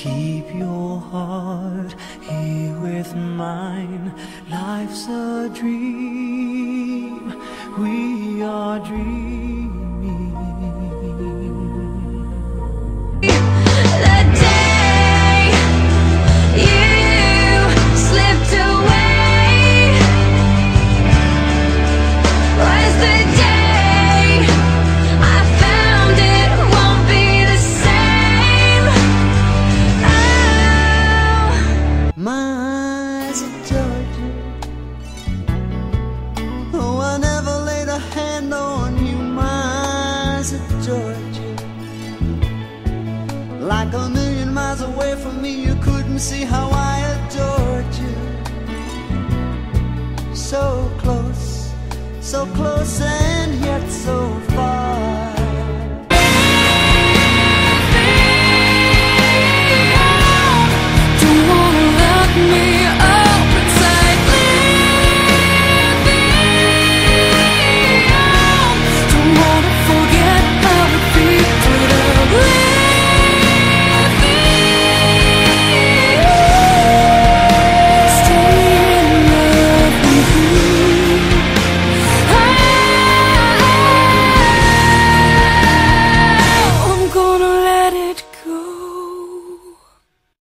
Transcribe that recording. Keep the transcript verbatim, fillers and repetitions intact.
keep your heart here with mine. Life's a dream, we are dreaming. The day you slipped away was the day I found it won't be the same. Oh, my eyes adored you. Oh, I never laid a hand on you. My eyes adored you. Like a million miles away from me, you couldn't see how I adored you. So close, so close and yet so far.